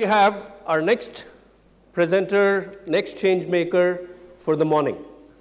We have our next presenter, next change maker for the morning.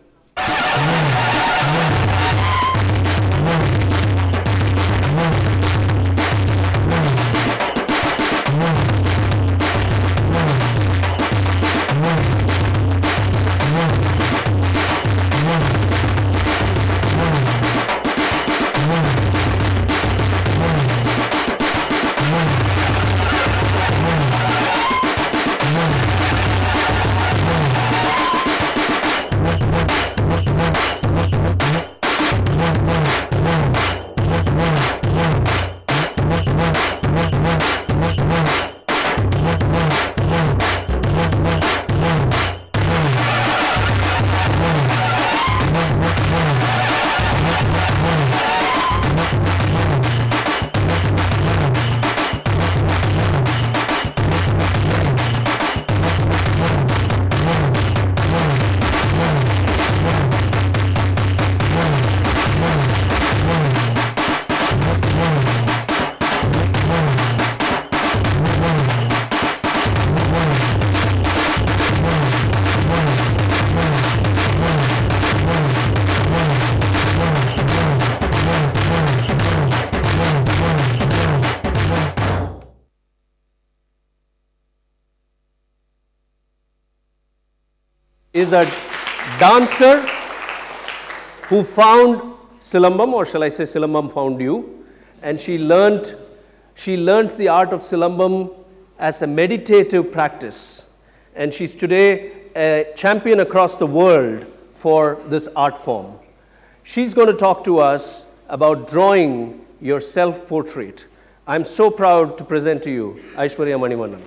Is a dancer who found Silambam, or shall I say Silambam found you, and she learnt the art of Silambam as a meditative practice, and she's today a champion across the world for this art form. She's going to talk to us about drawing your self-portrait. I'm so proud to present to you Aishwarya Manivannan.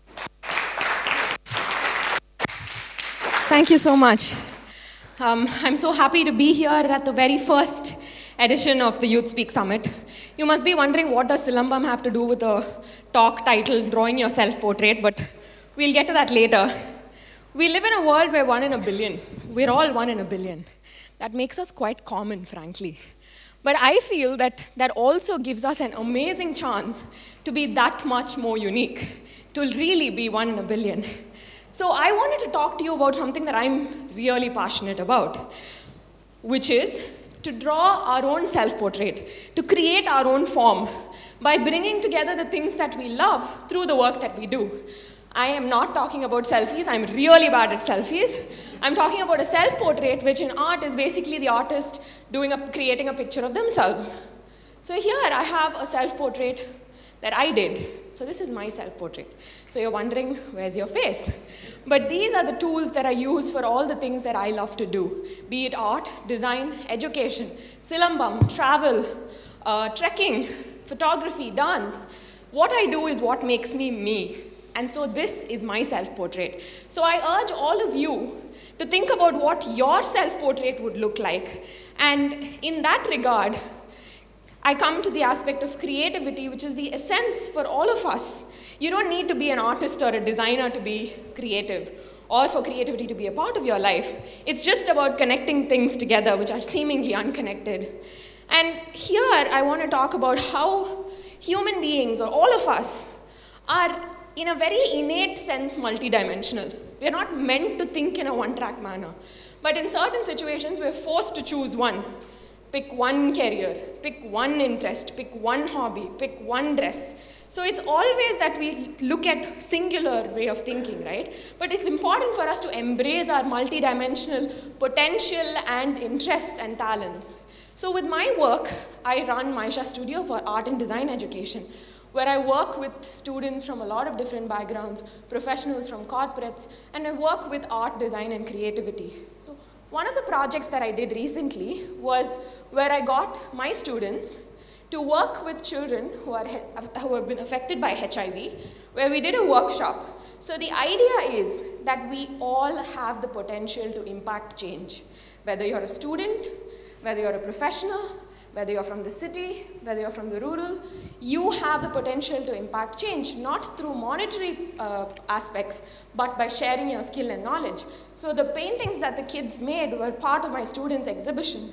Thank you so much. I'm so happy to be here at the very first edition of the Youth Speak Summit. You must be wondering, what does Silambam have to do with a talk titled Drawing Your Self-Portrait, but we'll get to that later. We live in a world where 1 in a billion. We're all 1 in a billion. That makes us quite common, frankly. But I feel that that also gives us an amazing chance to be that much more unique, to really be 1 in a billion. So I wanted to talk to you about something that I'm really passionate about, which is to draw our own self-portrait, to create our own form by bringing together the things that we love through the work that we do. I am not talking about selfies. I'm really bad at selfies. I'm talking about a self-portrait, which in art is basically the artist creating a picture of themselves. So here I have a self-portrait that I did. So this is my self-portrait. So you're wondering, where's your face? But these are the tools that I use for all the things that I love to do, be it art, design, education, Silambam, travel, trekking, photography, dance. What I do is what makes me me. And so this is my self-portrait. So I urge all of you to think about what your self-portrait would look like. And in that regard, I come to the aspect of creativity, which is the essence for all of us. You don't need to be an artist or a designer to be creative, or for creativity to be a part of your life. It's just about connecting things together, which are seemingly unconnected. And here, I want to talk about how human beings, or all of us, are in a very innate sense multidimensional. We're not meant to think in a one-track manner. But in certain situations, we're forced to choose one. Pick one career, pick one interest, pick one hobby, pick one dress. So it's always that we look at singular way of thinking, right? But it's important for us to embrace our multidimensional potential and interests and talents. So with my work, I run Maisha Studio for art and design education, where I work with students from a lot of different backgrounds, professionals from corporates, and I work with art, design, and creativity. So one of the projects that I did recently was where I got my students to work with children who have been affected by HIV, where we did a workshop. So the idea is that we all have the potential to impact change. Whether you're a student, whether you're a professional, whether you're from the city, whether you're from the rural, you have the potential to impact change, not through monetary aspects, but by sharing your skill and knowledge. So the paintings that the kids made were part of my students' exhibition.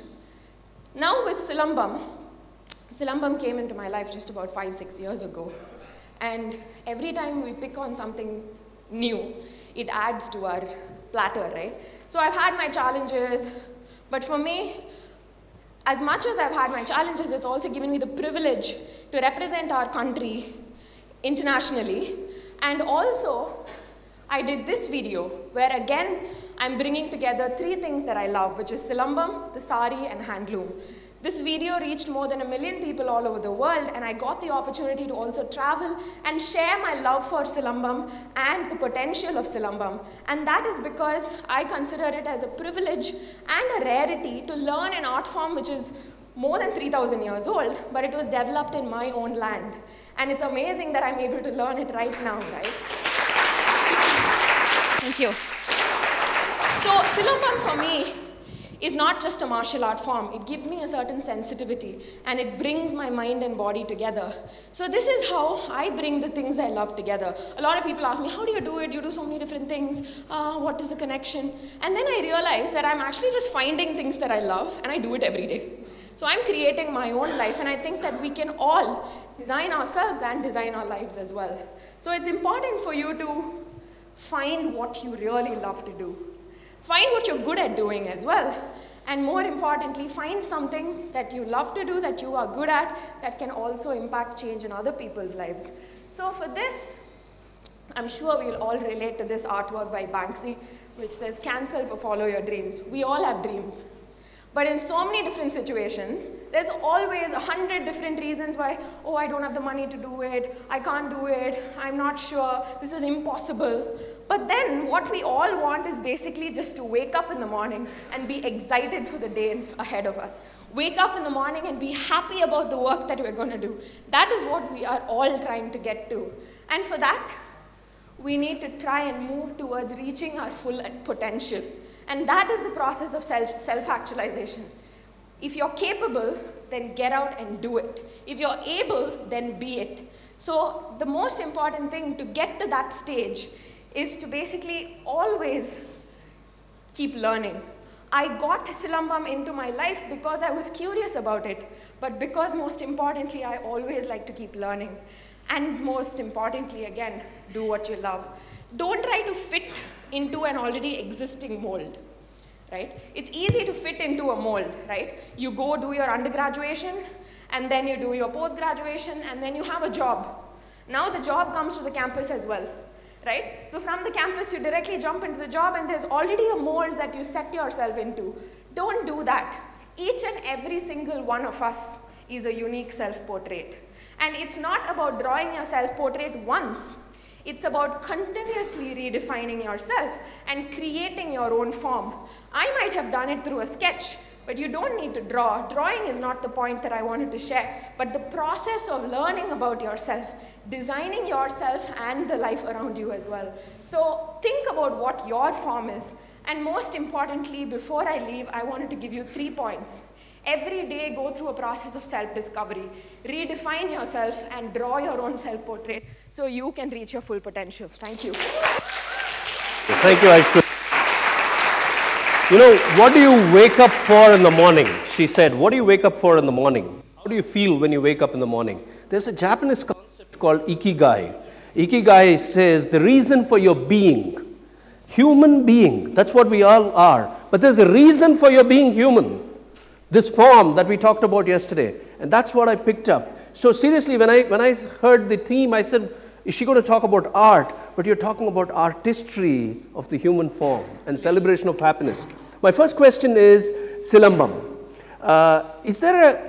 Now with Silambam, Silambam came into my life just about 5-6 years ago. And every time we pick on something new, it adds to our platter, right? So I've had my challenges, but for me, as much as I've had my challenges, it's also given me the privilege to represent our country internationally. And also, I did this video where again, I'm bringing together 3 things that I love, which is Silambam, the sari, and handloom. This video reached more than 1 million people all over the world, and I got the opportunity to also travel and share my love for Silambam and the potential of Silambam. And that is because I consider it as a privilege and a rarity to learn an art form which is more than 3,000 years old, but it was developed in my own land. And it's amazing that I'm able to learn it right now, right? Thank you. So Silambam for me is not just a martial art form. It gives me a certain sensitivity, and it brings my mind and body together. So this is how I bring the things I love together. A lot of people ask me, how do you do it? You do so many different things. What is the connection? And then I realize that I'm actually just finding things that I love, and I do it every day. So I'm creating my own life, and I think that we can all design ourselves and design our lives as well. So it's important for you to find what you really love to do. Find what you're good at doing as well. And more importantly, find something that you love to do, that you are good at, that can also impact change in other people's lives. So for this, I'm sure we'll all relate to this artwork by Banksy, which says, cancel for follow your dreams. We all have dreams. But in so many different situations, there's always 100 different reasons why, oh, I don't have the money to do it, I can't do it, I'm not sure, this is impossible. But then what we all want is basically just to wake up in the morning and be excited for the day ahead of us. Wake up in the morning and be happy about the work that we're going to do. That is what we are all trying to get to. And for that, we need to try and move towards reaching our full potential. And that is the process of self-actualization. If you're capable, then get out and do it. If you're able, then be it. So the most important thing to get to that stage is to basically always keep learning. I got Silambam into my life because I was curious about it, but because most importantly, I always like to keep learning. And most importantly, again, do what you love. Don't try to fit into an already existing mold, right? It's easy to fit into a mold, right? You go do your undergraduation, and then you do your post-graduation, and then you have a job. Now the job comes to the campus as well, right? So from the campus, you directly jump into the job, and there's already a mold that you set yourself into. Don't do that. Each and every single one of us is a unique self-portrait. And it's not about drawing your self-portrait once. It's about continuously redefining yourself and creating your own form. I might have done it through a sketch, but you don't need to draw. Drawing is not the point that I wanted to share, but the process of learning about yourself, designing yourself and the life around you as well. So think about what your form is. And most importantly, before I leave, I wanted to give you 3 points. Every day, go through a process of self-discovery. Redefine yourself and draw your own self-portrait so you can reach your full potential. Thank you. Thank you, Aishwarya. You know, what do you wake up for in the morning? She said, what do you wake up for in the morning? How do you feel when you wake up in the morning? There's a Japanese concept called ikigai. Ikigai says the reason for your being. Human being, that's what we all are. But there's a reason for your being human. This form that we talked about yesterday, and that's what I picked up. So seriously, when I heard the theme, I said, is she going to talk about art? But you're talking about artistry of the human form and celebration of happiness. My first question is Silambam. Is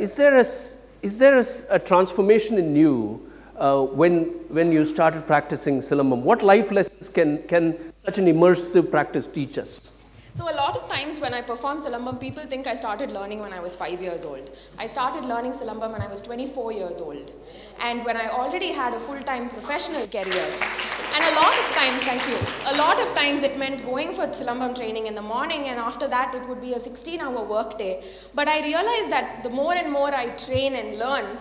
there a transformation in you when you started practicing Silambam? What life lessons can such an immersive practice teach us? So a lot of times when I perform Silambam, people think I started learning when I was 5 years old. I started learning Silambam when I was 24 years old. And when I already had a full-time professional career. And a lot of times, thank you, a lot of times it meant going for Silambam training in the morning, and after that it would be a 16-hour work day. But I realized that the more and more I train and learn,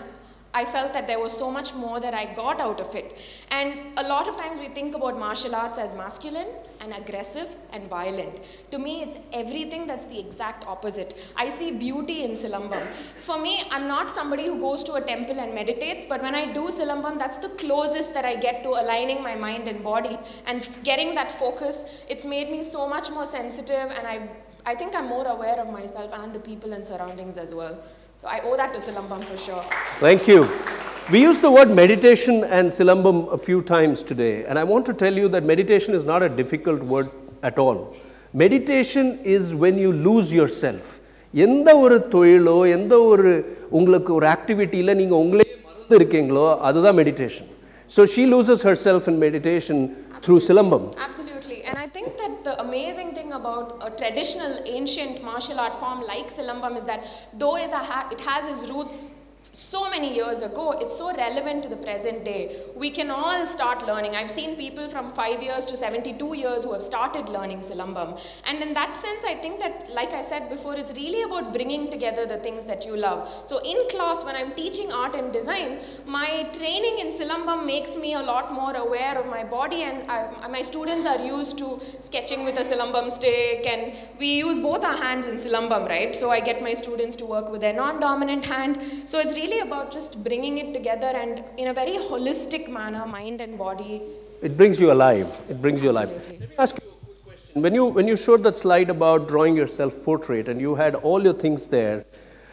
I felt that there was so much more that I got out of it. And a lot of times we think about martial arts as masculine and aggressive and violent. To me, it's everything that's the exact opposite. I see beauty in Silambam. For me, I'm not somebody who goes to a temple and meditates, but when I do Silambam, that's the closest that I get to aligning my mind and body and getting that focus. It's made me so much more sensitive, and I think I'm more aware of myself and the people and surroundings as well. So I owe that to Silambam for sure. Thank you. We used the word meditation and Silambam a few times today, and I want to tell you that meditation is not a difficult word at all. Meditation is when you lose yourself. எந்த ஒரு தொழிலோ எந்த ஒரு உங்களுக்கு ஒரு ஆக்டிவிட்டியில் நீங்கள் உங்களே மறந்து இருக்கீங்களோ அதுதான் meditation. So she loses herself in meditation through Silambam. Absolutely. And I think that the amazing thing about a traditional ancient martial art form like Silambam is that though it has its roots so many years ago, it's so relevant to the present day. We can all start learning. I've seen people from 5 years to 72 years who have started learning Silambam. And in that sense, I think that, like I said before, it's really about bringing together the things that you love. So in class, when I'm teaching art and design, my training in Silambam makes me a lot more aware of my body, and my students are used to sketching with a Silambam stick, and we use both our hands in Silambam, right? So I get my students to work with their non-dominant hand. So it's really about just bringing it together and in a very holistic manner, mind and body. It brings you alive. It brings you alive. Let me ask you a quick question. When you showed that slide about drawing your self-portrait and you had all your things there,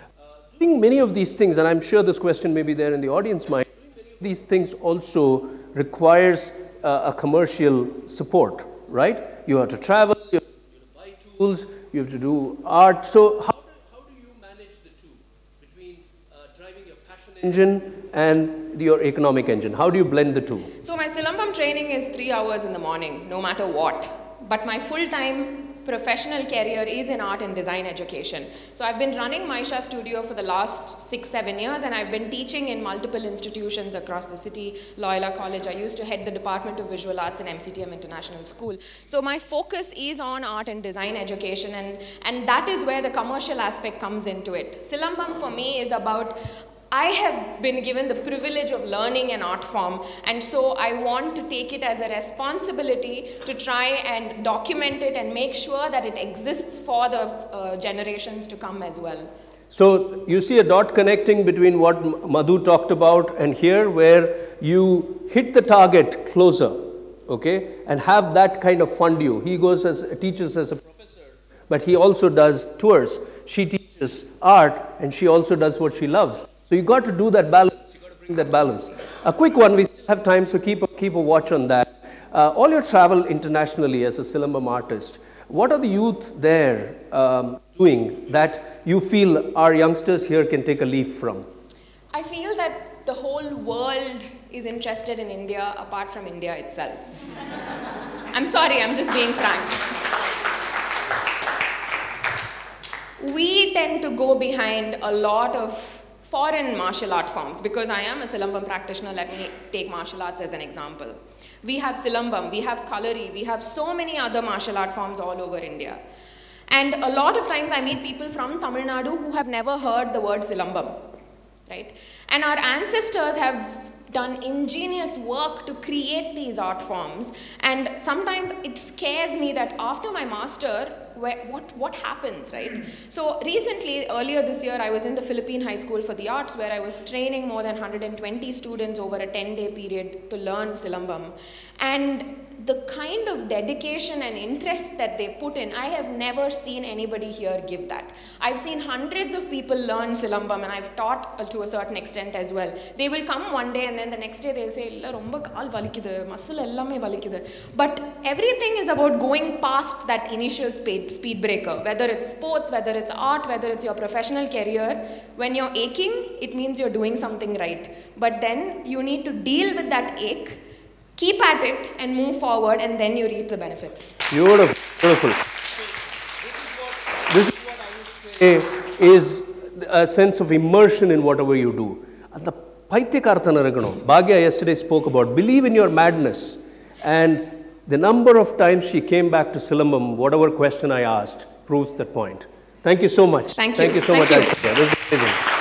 doing many of these things, and I'm sure this question may be there in the audience mind, doing many of these things also requires a commercial support, right? You have to travel, you have to buy tools, you have to do art. So how do you manage the two between driving your passion engine and your economic engine? How do you blend the two? So my Silambam training is 3 hours in the morning, no matter what. But my full-time professional career is in art and design education. So I've been running Maisha Studio for the last 6-7 years, and I've been teaching in multiple institutions across the city. Loyola College, I used to head the Department of Visual Arts in MCTM International School. So my focus is on art and design education, and that is where the commercial aspect comes into it. Silambam for me is about, I have been given the privilege of learning an art form, and so I want to take it as a responsibility to try and document it and make sure that it exists for the generations to come as well. So you see a dot connecting between what Madhu talked about and here, where you hit the target closer, okay, and have that kind of fund you. He teaches as a professor, but he also does tours. She teaches art, and she also does what she loves. So you got to do that balance. You got to bring that balance. A quick one. We still have time, so keep a watch on that. All your travel internationally as a Silambam artist, what are the youth there doing that you feel our youngsters here can take a leaf from? I feel that the whole world is interested in India apart from India itself. I'm sorry, I'm just being frank. We tend to go behind a lot of foreign martial art forms, because I am a Silambam practitioner. Let me take martial arts as an example. We have Silambam, we have Kalari, we have so many other martial art forms all over India. And a lot of times I meet people from Tamil Nadu who have never heard the word Silambam, right? And our ancestors have done ingenious work to create these art forms, and sometimes it scares me that after my master, what happens, right? So recently, earlier this year, I was in the Philippine High School for the Arts, where I was training more than 120 students over a 10-day period to learn Silambam. And the kind of dedication and interest that they put in, I have never seen anybody here give that. I've seen hundreds of people learn Silambam, and I've taught to a certain extent as well. They will come one day, and then the next day they'll say, "Illa romba kaal valikkudu, muscle ellame valikkudu." But everything is about going past that initial speed breaker, whether it's sports, whether it's art, whether it's your professional career. When you're aching, it means you're doing something right. But then you need to deal with that ache, keep at it, and move forward, and then you reap the benefits. Beautiful, beautiful. This is what I would say is a sense of immersion in whatever you do. And the Bhagya yesterday spoke about believe in your madness, and the number of times she came back to Silambam, whatever question I asked, proves that point. Thank you so much. Thank you. Thank you so much, Aishwarya. This is amazing.